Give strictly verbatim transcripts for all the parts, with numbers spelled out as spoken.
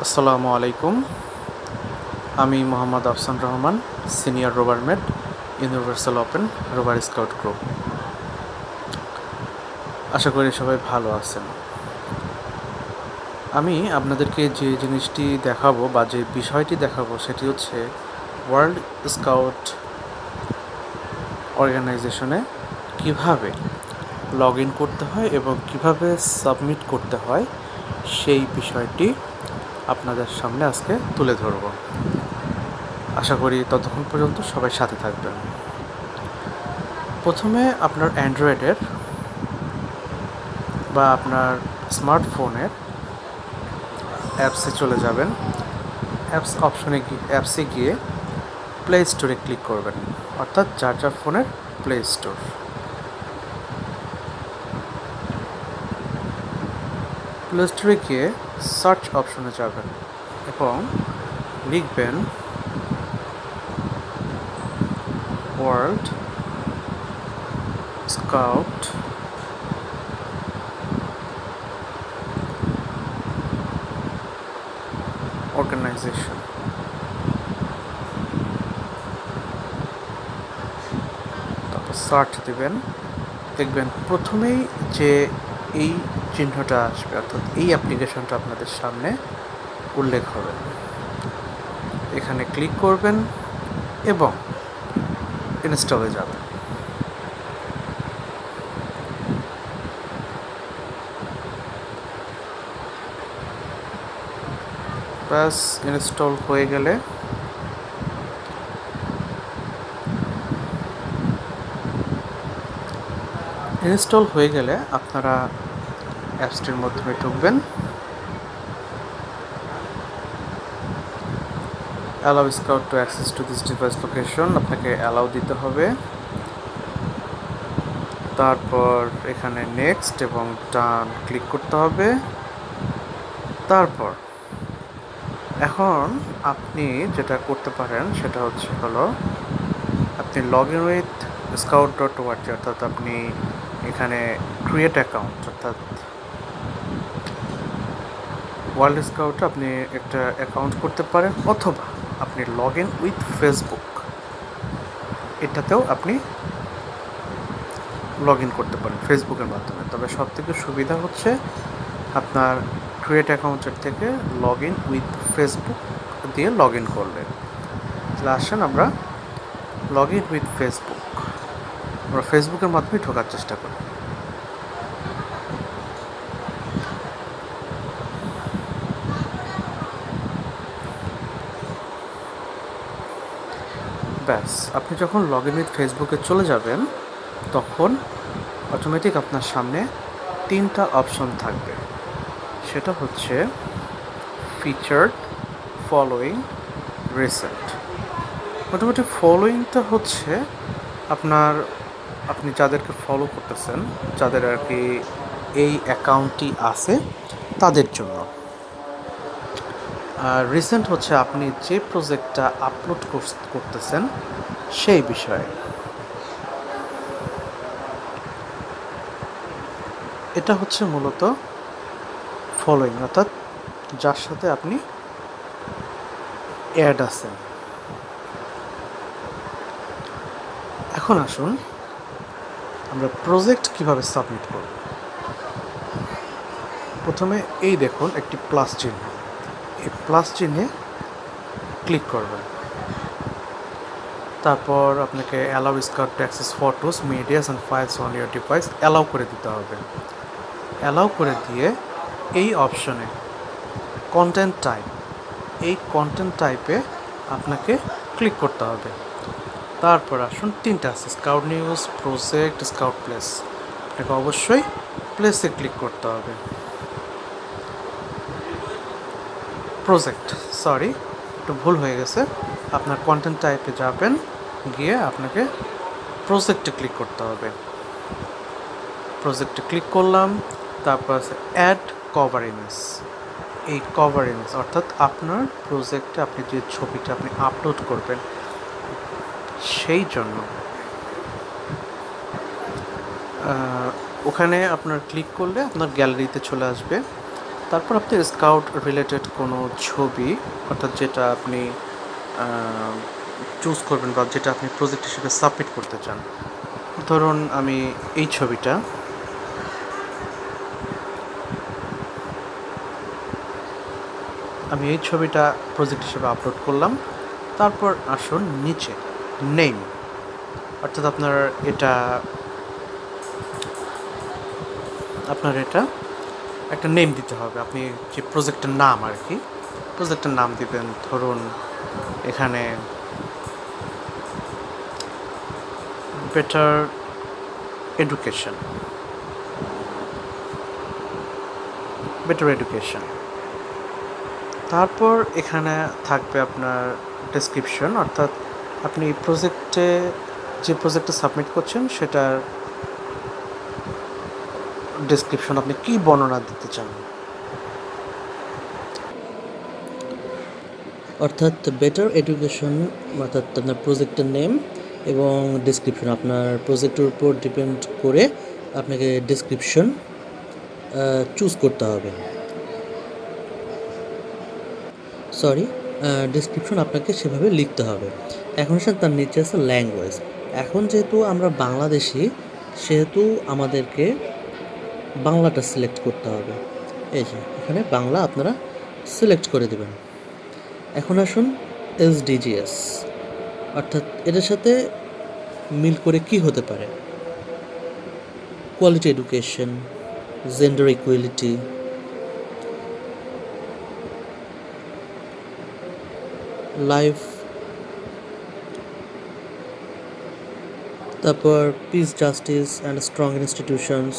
আসসালামু আলাইকুম। আমি Mohammad Afsan Rahman, senior rover mate, universal open rover scout group. আশা করি সবাই ভালো আছেন। আমি আপনাদেরকে যে জিনিসটি দেখাবো বা যে বিষয়টি দেখাবো সেটি হচ্ছে ওয়ার্ল্ড স্কাউট অর্গানাইজেশনে কিভাবে লগ ইন করতে হয় এবং কিভাবে সাবমিট করতে হয় সেই বিষয়টি আপনাদের সামনে আজকে তুলে ধরব। আশা করি ততক্ষণ পর্যন্ত সবাই সাথে থাকবেন। প্রথমে আপনার অ্যান্ড্রয়েডের বা আপনার স্মার্টফোনের অ্যাপসে চলে যাবেন। অ্যাপস অপশনে গিয়ে অ্যাপসে গিয়ে প্লে স্টোরে ক্লিক করবেন, অর্থাৎ যার যার ফোনের প্লে স্টোর। প্লে স্টোরে গিয়ে সার্চ অপশনে যাবেন এবং লিখবেন ওয়ার্ল্ড স্কাউট অর্গানাইজেশন। তারপর সার্চ দেবেন, দেখবেন প্রথমেই যে এই চিহ্নটা আসবে, অর্থাৎ এই অ্যাপ্লিকেশনটা আপনাদের সামনে উল্লেখ হবে। এখানে ক্লিক করবেন এবং ইনস্টলে যাবেন। ব্যাস ইনস্টল হয়ে গেলে ইনস্টল হয়ে গেলে আপনারা অ্যাপসটির মাধ্যমে ঢুকবেন। Allow scout to access to this device location, আপনাকে অ্যালাউ দিতে হবে। তারপর এখানে নেক্সট এবং ডান ক্লিক করতে হবে। তারপর এখন আপনি যেটা করতে পারেন সেটা হচ্ছে হলো আপনি log in with scout dot org, অর্থাৎ আপনি এখানে ক্রিয়েট অ্যাকাউন্ট, অর্থাৎ ওয়ার্ল্ড স্কাউটে আপনি একটা অ্যাকাউন্ট করতে পারেন, অথবা আপনি লগ ইন উইথ ফেসবুক এটাতেও আপনি লগ ইন করতে পারেন ফেসবুকের মাধ্যমে। তবে সবথেকে সুবিধা হচ্ছে আপনার ক্রিয়েট অ্যাকাউন্টের থেকে লগ ইন উইথ ফেসবুক দিয়ে লগ ইন করলে। তাহলে আসেন আমরা লগ ইন উইথ ফেসবুক, আমরা ফেসবুকের মাধ্যমে ঢোকার চেষ্টা করি। ব্যাস আপনি যখন লগ ইন উইথ ফেসবুকে চলে যাবেন তখন অটোমেটিক আপনার সামনে তিনটা অপশন থাকবে। সেটা হচ্ছে ফিচার্ড, ফলোয়িং, রিসেন্ট। মোটামুটি ফলোয়িংটা হচ্ছে আপনার আপনি যাদেরকে ফলো করতেছেন, যাদের আর কি এই অ্যাকাউন্টটি আছে তাদের জন্য। আর রিসেন্ট হচ্ছে আপনি যে প্রজেক্টটা আপলোড করতেছেন সেই বিষয়ে। এটা হচ্ছে মূলত ফলোয়িং, অর্থাৎ যার সাথে আপনি অ্যাড আছেন। এখন আসুন আমরা প্রজেক্ট কিভাবে সাবমিট করব। প্রথমে এই দেখুন একটি প্লাস চিহ্ন, এই প্লাস চিহ্নে ক্লিক করবেন। তারপর আপনাকে allow scout to access photos, medias and files on your device allow করে দিতে হবে। অ্যালাউ করে দিয়ে এই অপশনে কন্টেন্ট টাইপ, এই কন্টেন্ট টাইপে আপনাকে ক্লিক করতে হবে। তারপর আসুন তিনটা আছে, scout news, project, scout place. আপনাকে অবশ্যই প্লেসে ক্লিক করতে হবে। প্রজেক্ট, সরি একটু ভুল হয়ে গেছে, আপনার কন্টেন্ট টাইপে যাবেন, গিয়ে আপনাকে প্রজেক্টে ক্লিক করতে হবে। প্রজেক্টে ক্লিক করলাম। তারপর আছে অ্যাড কভার ইমেজ। এই কভার ইমেজ অর্থাৎ আপনার প্রজেক্টে আপনি যে ছবিটা আপনি আপলোড করবেন সেই জন্য ওখানে আপনার ক্লিক করলে আপনার গ্যালারিতে চলে আসবে। তারপর আপনি স্কাউট রিলেটেড কোনো ছবি, অর্থাৎ যেটা আপনি চুজ করবেন বা যেটা আপনি প্রজেক্ট হিসেবে সাবমিট করতে চান। ধরুন আমি এই ছবিটা আমি এই ছবিটা প্রজেক্ট হিসেবে আপলোড করলাম। তারপর আসুন নিচে নেম, অর্থাৎ আপনার এটা আপনার এটা একটা নেম দিতে হবে। আপনি যে প্রজেক্টের নাম আর কি, প্রজেক্টের নাম দিবেন। ধরুন এখানে বেটার এডুকেশন বেটার এডুকেশন তারপর এখানে থাকবে আপনার ডেসক্রিপশন, অর্থাৎ আপনি প্রজেক্টে যে প্রজেক্টে সাবমিট করছেন সেটার ডেসক্রিপশন, আপনি কী বর্ণনা দিতে চান। অর্থাৎ বেটার এডুকেশন অর্থাৎ আপনার প্রজেক্টের নেম এবং ডেসক্রিপশন, আপনার প্রজেক্টের উপর ডিপেন্ড করে আপনাকে ডেসক্রিপশন চুজ করতে হবে। সরি ডেসক্রিপশন আপনাকে সেভাবে লিখতে হবে। এখন সে তার নিচে আছে ল্যাঙ্গুয়েজ। এখন যেহেতু আমরা বাংলাদেশি, সেহেতু আমাদেরকে বাংলাটা সিলেক্ট করতে হবে। এই যে এখানে বাংলা আপনারা সিলেক্ট করে দেবেন। এখন আসুন এসডিজিএস, অর্থাৎ এটার সাথে মিল করে কি হতে পারে? Quality education, gender equality, life, তারপর peace, justice and strong institutions,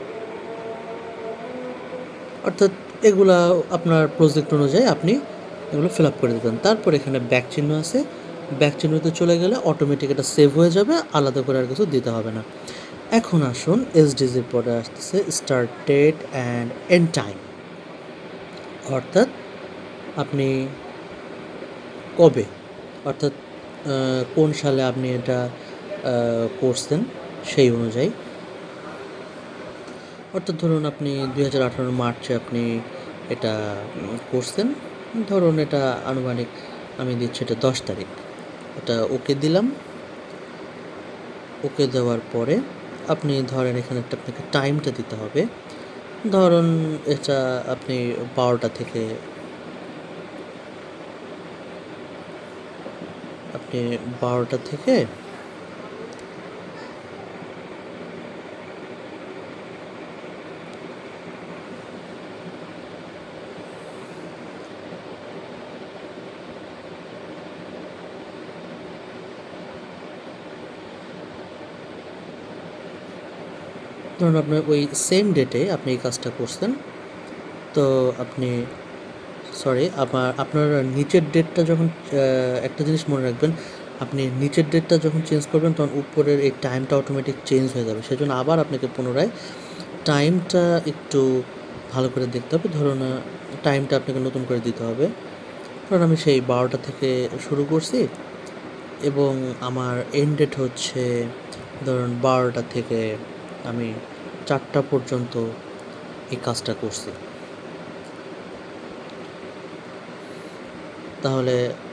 অর্থাৎ এগুলা আপনার প্রজেক্ট অনুযায়ী আপনি এগুলো ফিল আপ করে দেবেন। তারপর এখানে ব্যাক চিহ্ন আছে, ব্যাক চিহ্নতে চলে গেলে অটোমেটিক এটা সেভ হয়ে যাবে, আলাদা করে আর কিছু দিতে হবে না। এখন আসুন এসডিজির পরে আসতেছে start date and end time, অর্থাৎ আপনি কবে, অর্থাৎ কোন সালে আপনি এটা করছেন সেই অনুযায়ী। অর্থাৎ ধরুন আপনি দুই হাজার আঠারো মার্চে আপনি এটা করছেন, ধরুন এটা আনুমানিক আমি দিচ্ছি এটা দশ তারিখ, এটা ওকে দিলাম। ওকে দেওয়ার পরে আপনি ধরেন এখানে একটা আপনাকে টাইমটা দিতে হবে। ধরুন এটা আপনি বারোটা থেকে আপনি বারোটা থেকে ধরুন আপনার ওই সেম ডেটে আপনি এই কাজটা করছেন, তো আপনি সরি আবার আপনার নিচের ডেটটা যখন একটা জিনিস মনে রাখবেন, আপনি নিচের ডেটটা যখন চেঞ্জ করবেন তখন উপরের এই টাইমটা অটোমেটিক চেঞ্জ হয়ে যাবে। সেজন্য আবার আপনাকে পুনরায় টাইমটা একটু ভালো করে দেখতে হবে। ধরুন টাইমটা আপনাকে নতুন করে দিতে হবে। ধরুন আমি সেই বারোটা থেকে শুরু করছি এবং আমার এন্ড ডেট হচ্ছে ধরুন বারোটা থেকে আমি চারটা পর্যন্ত এই কাজটা করছি। তাহলে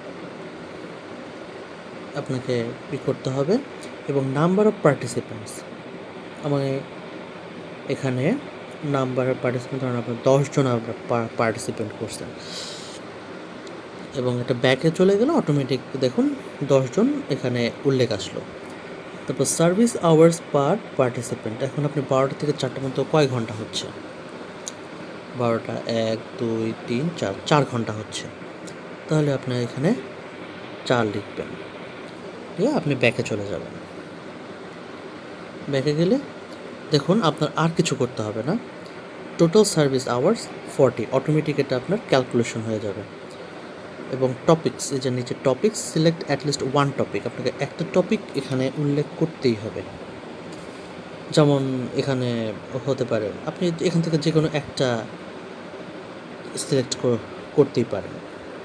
আপনাকে কি করতে হবে, এবং নাম্বার অফ পার্টিসিপেন্টস, আমার এখানে নাম্বার অফ পার্টিসিপেন্ট ধরুন আপনার দশজন আপনার পার্টিসিপেন্ট করছেন এবং এটা ব্যাকে চলে গেলে অটোমেটিক দেখুন দশজন এখানে উল্লেখ আসলো। তারপর সার্ভিস আওয়ার্স পার পার্টিসিপেন্ট, এখন আপনি বারোটা থেকে চারটা মতো কয় ঘন্টা হচ্ছে? বারোটা, এক, দুই, তিন, চার, চার ঘন্টা হচ্ছে। তাহলে আপনার এখানে চার লিখবেন, ঠিক আছে? আপনি ব্যাকে চলে যাবেন। ব্যাকে গেলে দেখুন আপনার আর কিছু করতে হবে না। Total service hours forty, automatic এটা আপনার ক্যালকুলেশন হয়ে যাবে। এবং টপিকস, এই যে নিচে topics, select at least one topic, আপনাকে একটা টপিক এখানে উল্লেখ করতেই হবে। যেমন এখানে হতে পারে আপনি এখান থেকে যে কোনো একটা সিলেক্ট করতেই পারেন।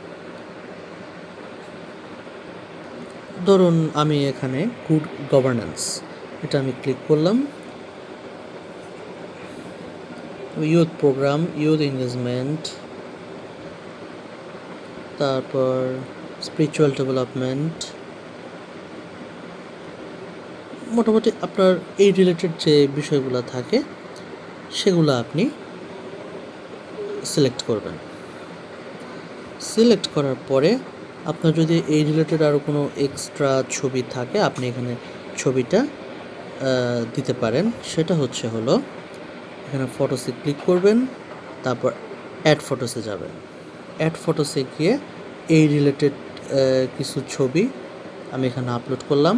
ধরুন আমি এখানে গুড গভর্নেন্স, এটা আমি ক্লিক করলাম। ইউথ প্রোগ্রাম, ইউথ এঙ্গেজমেন্ট, তারপর স্পিরিচুয়াল ডেভেলপমেন্ট, মোটামুটি আপনার এই রিলেটেড যে বিষয়গুলো থাকে সেগুলো আপনি সিলেক্ট করবেন। সিলেক্ট করার পরে আপনার যদি এই রিলেটেড আরও কোনো এক্সট্রা ছবি থাকে আপনি এখানে ছবিটা দিতে পারেন। সেটা হচ্ছে হলো এখানে ফটোসে ক্লিক করবেন, তারপর অ্যাড ফটোসে যাবেন। অ্যাড ফটোসে গিয়ে এই রিলেটেড কিছু ছবি আমি এখানে আপলোড করলাম।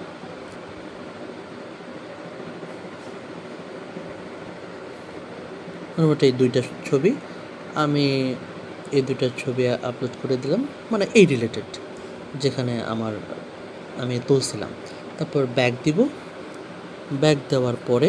মোটামুটি এই দুইটা ছবি আমি এই দুইটা ছবি আপলোড করে দিলাম, মানে এই রিলেটেড যেখানে আমার আমি তুলছিলাম। তারপর ব্যাক দিব। ব্যাক দেওয়ার পরে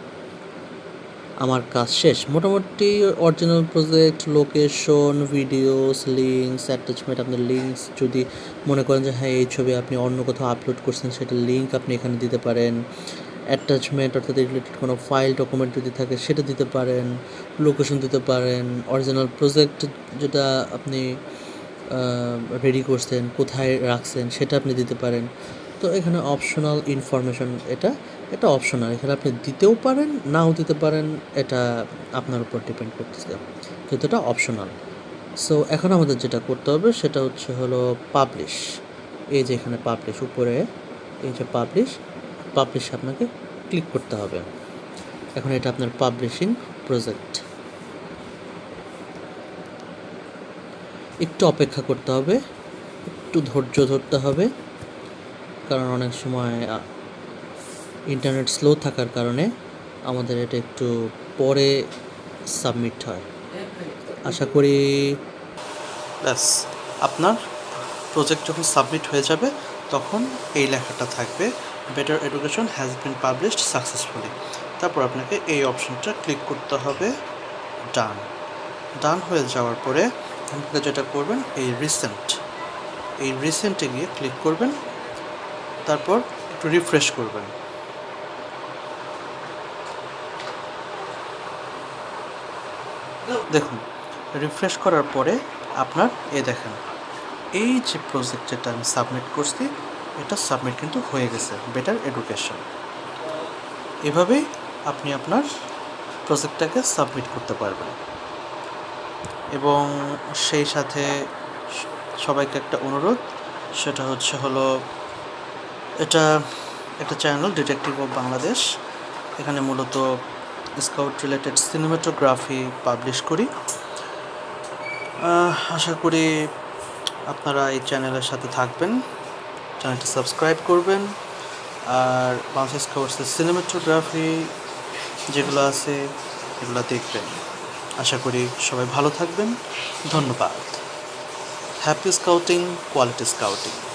আমার কাজ শেষ। মোটামুটি original project, location, videos, links, attachment, আপনার লিঙ্কস যদি মনে করেন যে হ্যাঁ এই ছবি আপনি অন্য কোথাও আপলোড করছেন সেটার লিঙ্ক আপনি এখানে দিতে পারেন। অ্যাটাচমেন্ট অর্থাৎ রিলেটেড কোনো ফাইল ডকুমেন্ট যদি থাকে সেটা দিতে পারেন, লোকেশন দিতে পারেন, অরিজিনাল প্রজেক্ট যেটা আপনি রেডি করছেন কোথায় রাখছেন সেটা আপনি দিতে পারেন। তো এখানে অপশনাল ইনফরমেশন, এটা এটা অপশনাল, এখানে আপনি দিতেও পারেন নাও দিতে পারেন, এটা আপনার উপর ডিপেন্ড করতেছে, কিন্তু এটা অপশনাল। সো এখন আমাদের যেটা করতে হবে সেটা হচ্ছে হলো পাবলিশ। এই যে এখানে পাবলিশ উপরে এই যে পাবলিশ, পাবলিশে আপনাকে ক্লিক করতে হবে। এখন এটা আপনার পাবলিশিং প্রজেক্ট। একটু অপেক্ষা করতে হবে, একটু ধৈর্য ধরতে হবে, কারণ অনেক সময় ইন্টারনেট স্লো থাকার কারণে আমাদের এটা একটু পরে সাবমিট হয়। আশা করি ব্যাস আপনার প্রজেক্ট যখন সাবমিট হয়ে যাবে তখন এই লেখাটা থাকবে, better education has been published successfully. তারপর আপনাকে এই অপশনটা ক্লিক করতে হবে, ডান। ডান হয়ে যাওয়ার পরে আপনাকে যেটা করবেন এই রিসেন্ট, এই রিসেন্টে গিয়ে ক্লিক করবেন, তারপর একটু রিফ্রেশ করবেন। দেখুন রিফ্রেশ করার পরে আপনার এ দেখেন এই যে প্রজেক্ট যেটা আমি সাবমিট করছি এটা সাবমিট কিন্তু হয়ে গেছে, বেটার এডুকেশন। এভাবেই আপনি আপনার প্রজেক্টটাকে সাবমিট করতে পারবেন। এবং সেই সাথে সবাইকে একটা অনুরোধ, সেটা হচ্ছে হলো এটা একটা চ্যানেল ডিটেকটিভ অফ বাংলাদেশ, এখানে মূলত স্কাউট রিলেটেড সিনেমাটোগ্রাফি পাবলিশ করি। আশা করি আপনারা এই চ্যানেলের সাথে থাকবেন, চ্যানেলটি সাবস্ক্রাইব করবেন, আর বাংলাদেশ স্কাউটসের সিনেমাটোগ্রাফি যেগুলো আছে এগুলো দেখবেন। আশা করি সবাই ভালো থাকবেন। ধন্যবাদ। Happy scouting, quality scouting.